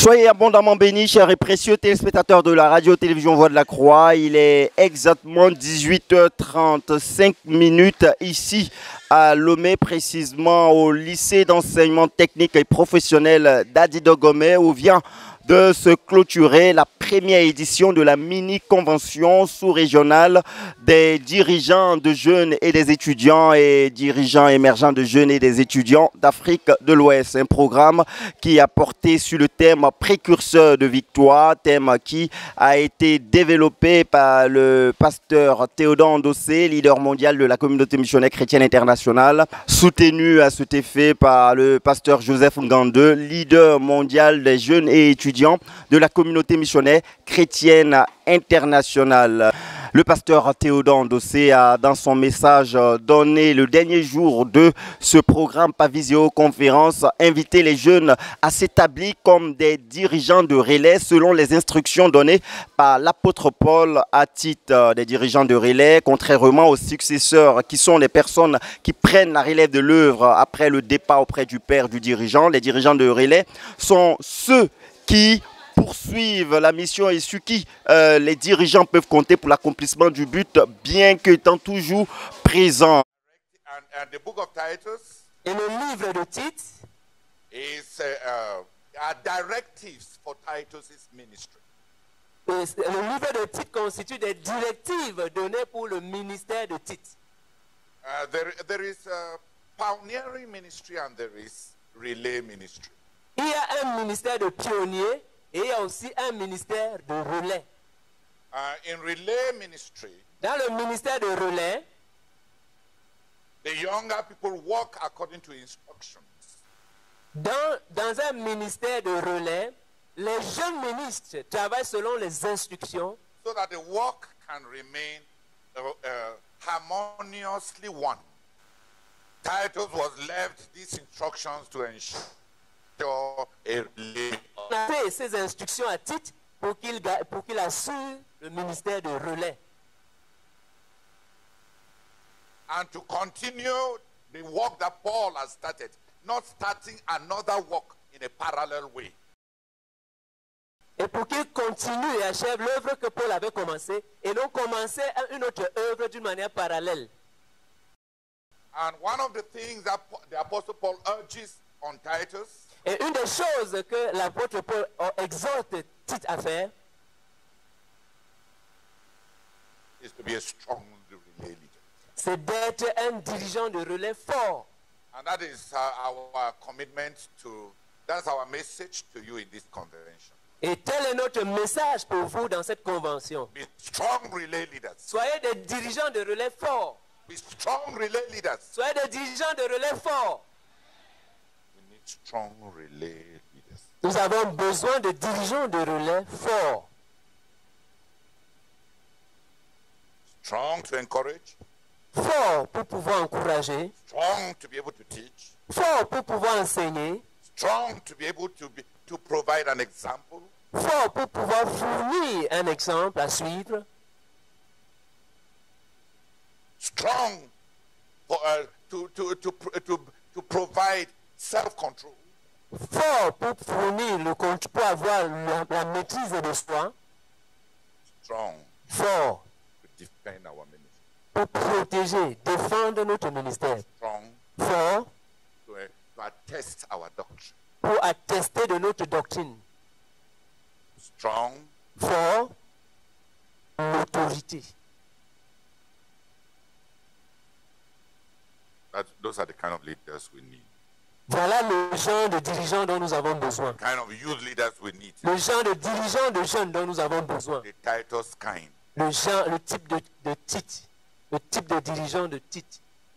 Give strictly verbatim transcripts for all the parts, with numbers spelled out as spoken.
Soyez abondamment bénis, chers et précieux téléspectateurs de la radio-télévision Voix de la Croix. Il est exactement dix-huit heures trente-cinq minutes ici à Lomé, précisément au lycée d'enseignement technique et professionnel d'Adidogomé, où vient de se clôturer la première édition de la mini-convention sous-régionale des dirigeants de jeunes et des étudiants et dirigeants émergents de jeunes et des étudiants d'Afrique de l'Ouest. Un programme qui a porté sur le thème précurseur de victoire, thème qui a été développé par le pasteur Théodore Ndossé, leader mondial de la communauté missionnaire chrétienne internationale, soutenu à cet effet par le pasteur Joseph Ngande, leader mondial des jeunes et étudiants de la communauté missionnaire chrétienne internationale. Le pasteur Théodore Ndossé a, dans son message, donné le dernier jour de ce programme par visioconférence, invité les jeunes à s'établir comme des dirigeants de relais selon les instructions données par l'apôtre Paul à titre des dirigeants de relais, contrairement aux successeurs qui sont les personnes qui prennent la relève de l'œuvre après le départ auprès du père du dirigeant. Les dirigeants de relais sont ceux qui poursuivent la mission et sur qui euh, les dirigeants peuvent compter pour l'accomplissement du but, bien qu'étant toujours présents. And, and the book of Titus Et le livre de Tite is uh, uh, are directives for Titus's ministry. Le livre de Tite constitue des directives données pour le ministère de Tite. Uh, there, there is a pioneering ministry and there is relay ministry. Il y a un ministère de pionniers et il y a aussi un ministère de relais. Uh, in relay ministry, Dans le ministère de relais, the younger people work according to instructions. dans, dans un ministère de relais, les jeunes ministres travaillent selon les instructions So that the work can remain uh, uh, harmoniously one. Titus was left these instructions to ensure a relay. On a fait ces instructions à Tite pour qu'il ga- pour qu'il assure le ministère de relais. And to continue the work that Paul has started, not starting another work in a parallel way. Et pour qu'il continue et achève l'œuvre que Paul avait commencée et non commencer une autre œuvre d'une manière parallèle. And one of the things that Pa- the Apostle Paul urges on Titus Et une des choses que l'apôtre Paul exhorte Tite à faire, is to be a strong relay leader. c'est d'être un dirigeant de relais fort. And that is uh, our commitment to, that's our message to you in this convention. Et tel est notre message pour vous dans cette convention. Be strong relay leaders. Soyez des dirigeants de relais forts. Be strong relay leaders. Soyez des dirigeants de relais forts. We need strong relay leaders. Nous avons besoin de dirigeants de relais forts. Strong to encourage. Forts pour pouvoir encourager. Strong to be able to teach. Forts pour pouvoir enseigner. Strong to be able to, be, to provide an example. Forts pour pouvoir fournir un exemple à suivre. Strong for, uh, to, to, to, pr- to, to provide self-control. Fort pour fournir le compte, pour avoir la, la maîtrise de soi. Strong Fort to defend our ministry. pour protéger, défendre notre ministère. Strong Fort to, uh, to attest our doctrine. pour attester de notre doctrine. Strong Fort, l'autorité. that those are the kind of leaders we need. Voilà le genre de dirigeants dont nous avons besoin. Kind of youth leaders we need. Le genre de dirigeants de jeunes dont nous avons besoin. The Titus kind. Le genre, le type de, de Tite. Le type de dirigeant de Tite.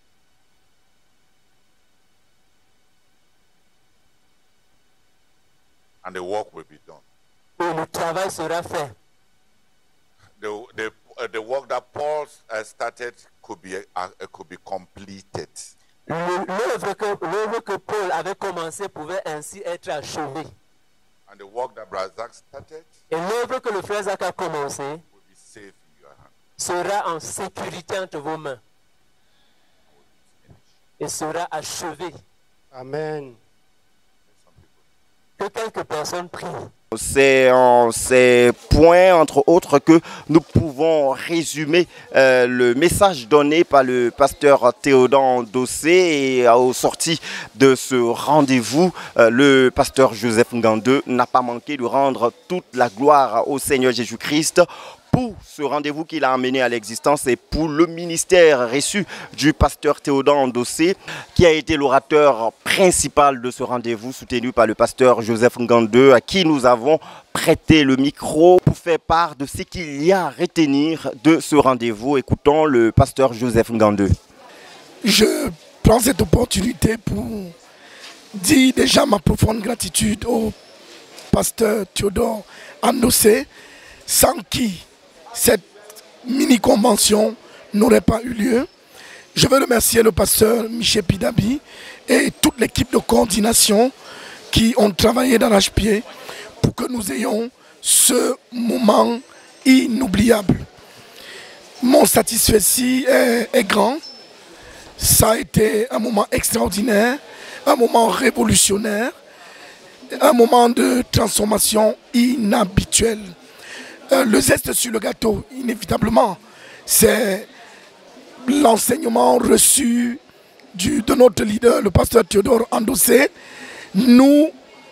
And the work will be done. Et le travail sera fait. The, the, uh, the work that Paul uh, started could be, uh, uh, could be completed. Le- L'œuvre que, l'œuvre que Paul avait commencée pouvait ainsi être achevée. And the work that Brazak started Et l'œuvre que le frère Zach a commencée will be safe in your hands. sera en sécurité entre vos mains et sera achevée. Amen. Some people que quelques personnes prient. C'est en ces points, entre autres, que nous pouvons résumer euh, le message donné par le pasteur Théodore Ndossé. Et au sorti de ce rendez-vous, euh, le pasteur Joseph Ngandeu n'a pas manqué de rendre toute la gloire au Seigneur Jésus-Christ pour ce rendez-vous qu'il a amené à l'existence et pour le ministère reçu du pasteur Théodore Ndossé, qui a été l'orateur principal de ce rendez-vous, soutenu par le pasteur Joseph Ngandeu, à qui nous avons prêté le micro pour faire part de ce qu'il y a à retenir de ce rendez-vous. Écoutons le pasteur Joseph Ngandeu. Je prends cette opportunité pour dire déjà ma profonde gratitude au pasteur Théodore Ndossé, sans qui cette mini-convention n'aurait pas eu lieu. Je veux remercier le pasteur Michel Pidabi et toute l'équipe de coordination qui ont travaillé d'arrache-pied pour que nous ayons ce moment inoubliable. Mon satisfait est, est grand. Ça a été un moment extraordinaire, un moment révolutionnaire, un moment de transformation inhabituelle. Euh, le zeste sur le gâteau, inévitablement, c'est l'enseignement reçu du, de notre leader, le pasteur Théodore Ndossé, nous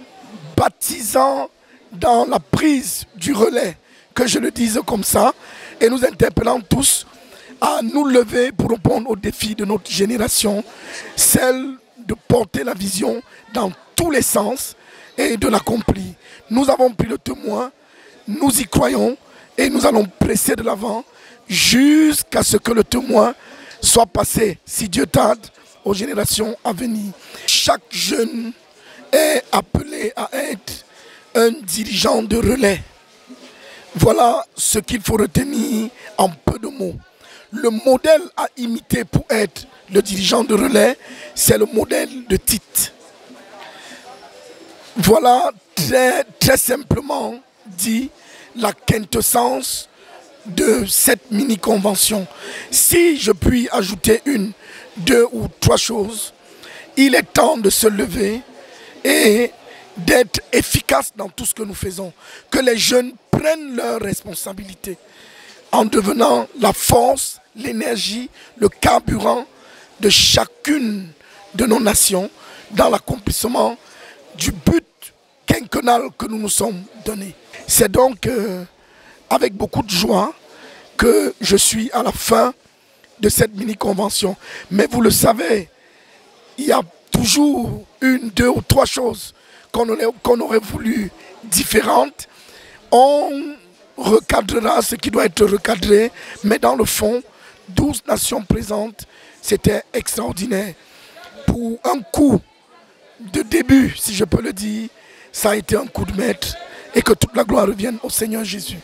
baptisant dans la prise du relais, que je le dise comme ça, et nous interpellant tous à nous lever pour répondre aux défis de notre génération, celle de porter la vision dans tous les sens et de l'accomplir. Nous avons pris le témoin, nous y croyons et nous allons presser de l'avant jusqu'à ce que le témoin soit passé, si Dieu tarde, aux générations à venir. Chaque jeune est appelé à être un dirigeant de relais. Voilà ce qu'il faut retenir en peu de mots. Le modèle à imiter pour être le dirigeant de relais, c'est le modèle de Tite. Voilà très, très simplement dit la quintessence de cette mini-convention. Si je puis ajouter une, deux ou trois choses, il est temps de se lever et d'être efficace dans tout ce que nous faisons. Que les jeunes prennent leurs responsabilités en devenant la force, l'énergie, le carburant de chacune de nos nations dans l'accomplissement du but quinquennal que nous nous sommes donnés. C'est donc euh, avec beaucoup de joie que je suis à la fin de cette mini-convention. Mais vous le savez, il y a toujours une, deux ou trois choses qu'on aurait, qu'on aurait voulu différentes. On recadrera ce qui doit être recadré, mais dans le fond, douze nations présentes, c'était extraordinaire. Pour un coup de début, si je peux le dire, ça a été un coup de maître et que toute la gloire revienne au Seigneur Jésus.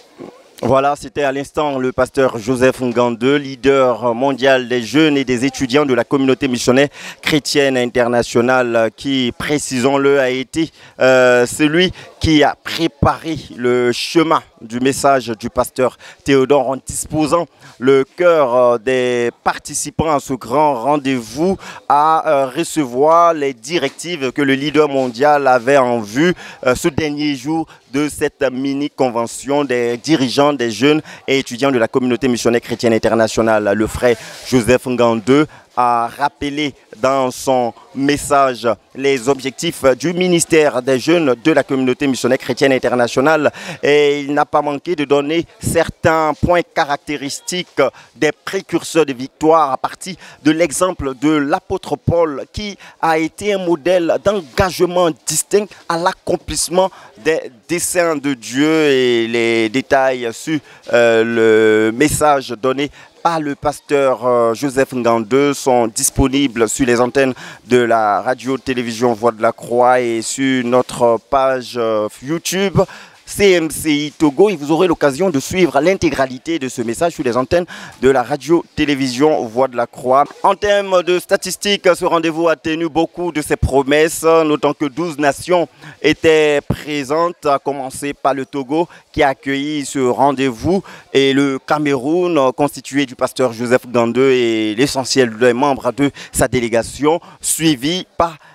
Voilà, c'était à l'instant le pasteur Joseph Ngandeu, leader mondial des jeunes et des étudiants de la communauté missionnaire chrétienne internationale qui, précisons-le, a été euh, celui qui a préparé le chemin du message du pasteur Théodore en disposant le cœur des participants à ce grand rendez-vous à euh, recevoir les directives que le leader mondial avait en vue euh, ce dernier jour de cette mini-convention des dirigeants, des jeunes et étudiants de la communauté missionnaire chrétienne internationale. Le frère Joseph Ngandeu a rappelé dans son message les objectifs du ministère des jeunes de la communauté missionnaire chrétienne internationale et il n'a pas manqué de donner certains points caractéristiques des précurseurs de victoire à partir de l'exemple de l'apôtre Paul qui a été un modèle d'engagement distinct à l'accomplissement des desseins de Dieu et les détails sur euh, le message donné par le pasteur euh, Joseph Ngandeu sont disponibles sur les antennes de la radio-télévision Voix de la Croix et sur notre page euh, YouTube C M C I Togo et vous aurez l'occasion de suivre l'intégralité de ce message sur les antennes de la radio-télévision Voix de la Croix. En termes de statistiques, ce rendez-vous a tenu beaucoup de ses promesses, notant que douze nations étaient présentes, à commencer par le Togo qui a accueilli ce rendez-vous et le Cameroun constitué du pasteur Joseph Ngandeu et l'essentiel des membres de sa délégation, suivi par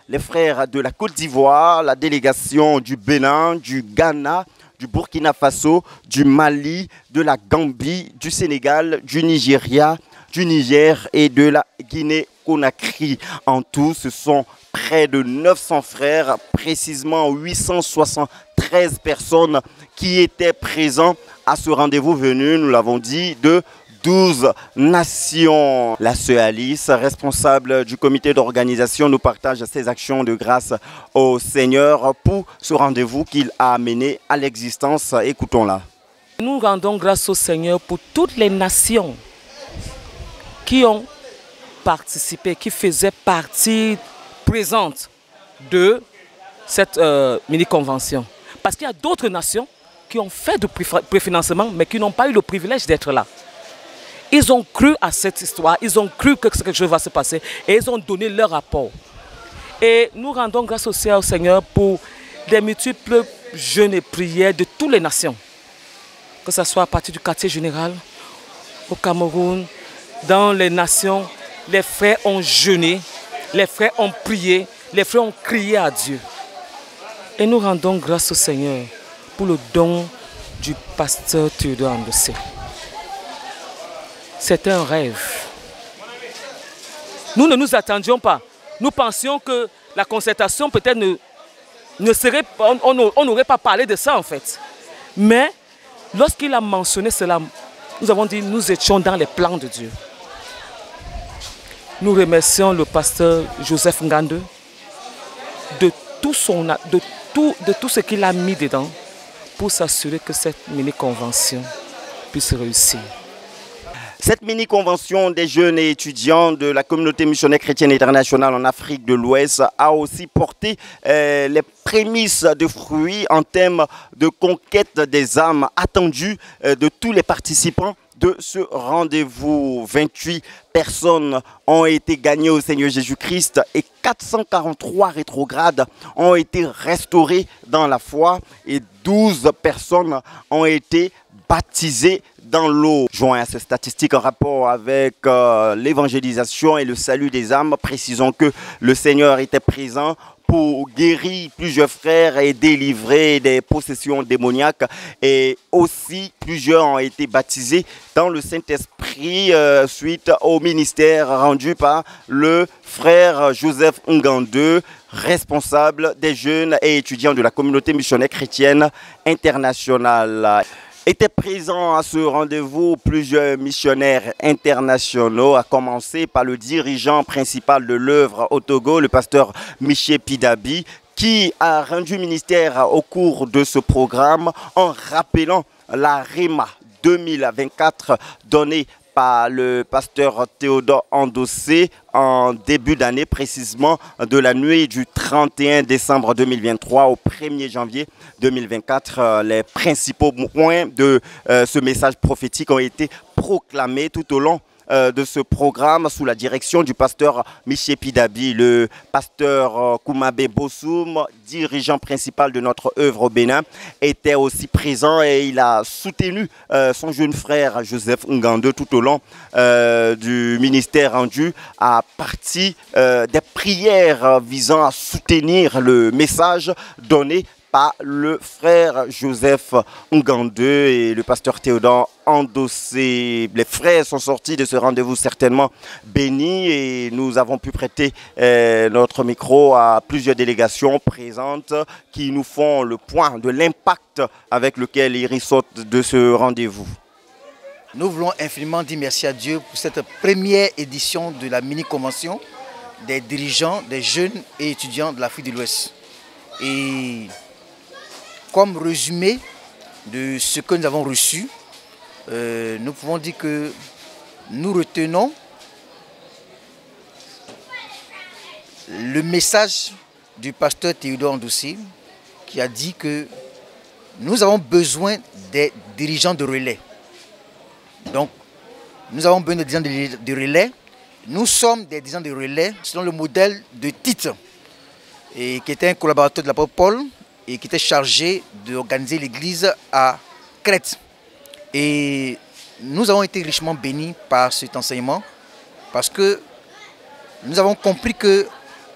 les frères de la Côte d'Ivoire, la délégation du Bénin, du Ghana, du Burkina Faso, du Mali, de la Gambie, du Sénégal, du Nigeria, du Niger et de la Guinée-Conakry. En tout, ce sont près de neuf cents frères, précisément huit cent soixante-treize personnes qui étaient présents à ce rendez-vous venu, nous l'avons dit, de douze nations. La sœur Alice, responsable du comité d'organisation, nous partage ses actions de grâce au Seigneur pour ce rendez-vous qu'il a amené à l'existence. Écoutons-la. Nous rendons grâce au Seigneur pour toutes les nations qui ont participé, qui faisaient partie présente de cette euh, mini-convention. Parce qu'il y a d'autres nations qui ont fait du préfinancement, mais qui n'ont pas eu le privilège d'être là. Ils ont cru à cette histoire, ils ont cru que quelque chose va se passer et ils ont donné leur rapport. Et nous rendons grâce aussi au Seigneur pour des multiples jeûnes et prières de toutes les nations. Que ce soit à partir du quartier général, au Cameroun, dans les nations, les frères ont jeûné, les frères ont prié, les frères ont crié à Dieu. Et nous rendons grâce au Seigneur pour le don du pasteur Théodore Andossé. C'était un rêve. Nous ne nous attendions pas. Nous pensions que la concertation peut-être ne, ne serait pas, on n'aurait pas parlé de ça en fait. Mais lorsqu'il a mentionné cela, nous avons dit nous étions dans les plans de Dieu. Nous remercions le pasteur Joseph Ngande de tout, son, de tout, de tout ce qu'il a mis dedans pour s'assurer que cette mini-convention puisse réussir. Cette mini-convention des jeunes et étudiants de la communauté missionnaire chrétienne internationale en Afrique de l'Ouest a aussi porté euh, les prémices de fruits en termes de conquête des âmes attendues euh, de tous les participants de ce rendez-vous. vingt-huit personnes ont été gagnées au Seigneur Jésus-Christ et quatre cent quarante-trois rétrogrades ont été restaurés dans la foi et douze personnes ont été baptisées dans l'eau. Joint à ces statistiques en rapport avec euh, l'évangélisation et le salut des âmes, précisons que le Seigneur était présent pour guérir plusieurs frères et délivrer des possessions démoniaques. Et aussi, plusieurs ont été baptisés dans le Saint-Esprit euh, suite au ministère rendu par le frère Joseph Ngande, responsable des jeunes et étudiants de la communauté missionnaire chrétienne internationale. Étaient présents à ce rendez-vous plusieurs missionnaires internationaux, à commencer par le dirigeant principal de l'œuvre au Togo, le pasteur Miché Pidabi, qui a rendu ministère au cours de ce programme en rappelant la Réma deux mille vingt-quatre donnée par le pasteur Théodore Andossé en début d'année, précisément de la nuit du trente et un décembre deux mille vingt-trois au premier janvier deux mille vingt-quatre. Les principaux points de euh, ce message prophétique ont été proclamés tout au long Euh, de ce programme sous la direction du pasteur Miché Pidabi. Le pasteur euh, Koumabe Bossoum, dirigeant principal de notre œuvre au Bénin, était aussi présent et il a soutenu euh, son jeune frère Joseph Ngande tout au long euh, du ministère rendu à partir euh, des prières visant à soutenir le message donné par le frère Joseph Ngande et le pasteur Théodore Andossé. Les frères sont sortis de ce rendez-vous certainement bénis et nous avons pu prêter euh, notre micro à plusieurs délégations présentes qui nous font le point de l'impact avec lequel ils ressortent de ce rendez-vous. Nous voulons infiniment dire merci à Dieu pour cette première édition de la mini-convention des dirigeants, des jeunes et étudiants de l'Afrique de l'Ouest. Et comme résumé de ce que nous avons reçu, euh, nous pouvons dire que nous retenons le message du pasteur Théodore Andossé qui a dit que nous avons besoin des dirigeants de relais. Donc, nous avons besoin des dirigeants de relais. Nous sommes des dirigeants de relais selon le modèle de Tite, et qui était un collaborateur de l'apôtre Paul et qui était chargé d'organiser l'église à Crète. Et nous avons été richement bénis par cet enseignement parce que nous avons compris que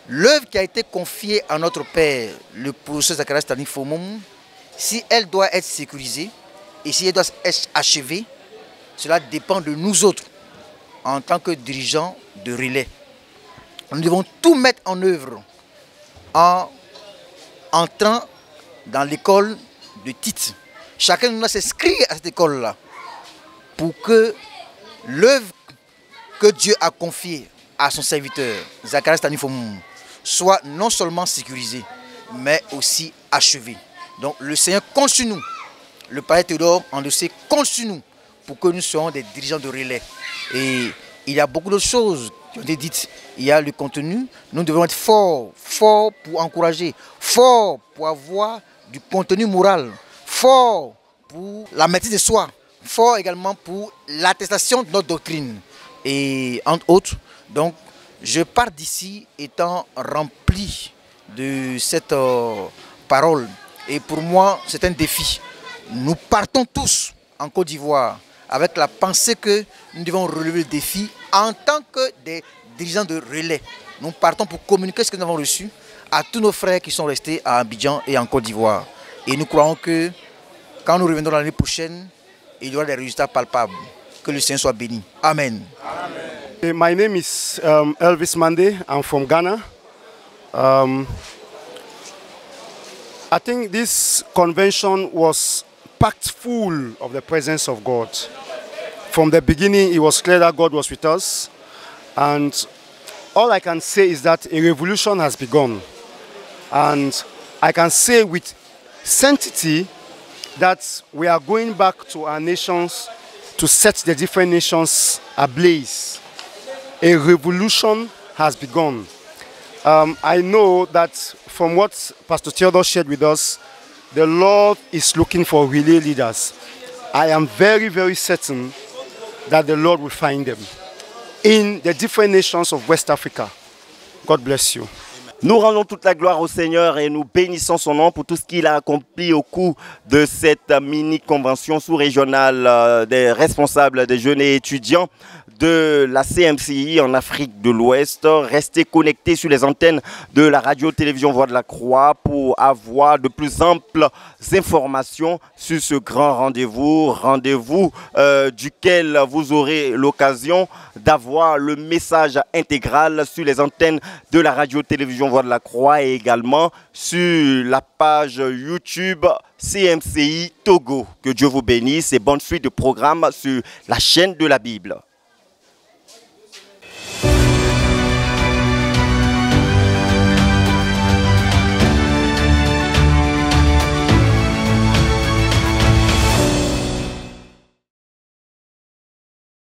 l'œuvre qui a été confiée à notre Père, le professeur Zacharias Tanifomum, si elle doit être sécurisée et si elle doit être achevée, cela dépend de nous autres en tant que dirigeants de relais. Nous devons tout mettre en œuvre en entrant dans l'école de Tite. Chacun de nous doit s'inscrire à cette école-là pour que l'œuvre que Dieu a confiée à son serviteur, Zacharias Tanifomum, soit non seulement sécurisée, mais aussi achevée. Donc le Seigneur compte sur nous. Le Père Théodore Andossé compte sur nous pour que nous soyons des dirigeants de relais. Et il y a beaucoup d'autres choses qui ont été dites. Il y a le contenu. Nous devons être forts, forts pour encourager, forts pour avoir du contenu moral, forts pour la maîtrise de soi, forts également pour l'attestation de notre doctrine. Et entre autres, donc, je pars d'ici étant rempli de cette euh, parole. Et pour moi, c'est un défi. Nous partons tous en Côte d'Ivoire avec la pensée que nous devons relever le défi en tant que des dirigeants de relais. Nous partons pour communiquer ce que nous avons reçu à tous nos frères qui sont restés à Abidjan et en Côte d'Ivoire. Et nous croyons que quand nous reviendrons l'année prochaine, il y aura des résultats palpables. Que le Seigneur soit béni. Amen. Amen. My name is um, Elvis Mande. I'm from Ghana. Um, I think this convention was packed full of the presence of God. From the beginning, it was clear that God was with us. And all I can say is that a revolution has begun. And I can say with certainty that we are going back to our nations to set the different nations ablaze. A revolution has begun. Um, I know that from what Pastor Theodore shared with us, the Lord is looking for relay leaders. I am very, very certain that the Lord will find them in the different nations of West Africa. God bless you. Nous rendons toute la gloire au Seigneur et nous bénissons son nom pour tout ce qu'il a accompli au cours de cette mini-convention sous-régionale des responsables des jeunes et étudiants de la C M C I en Afrique de l'Ouest. Restez connectés sur les antennes de la radio-télévision Voix de la Croix pour avoir de plus amples informations sur ce grand rendez-vous, rendez-vous euh, duquel vous aurez l'occasion d'avoir le message intégral sur les antennes de la radio-télévision Voix de la Croix et également sur la page YouTube C M C I Togo. Que Dieu vous bénisse et bonne suite de programme sur la chaîne de la Bible.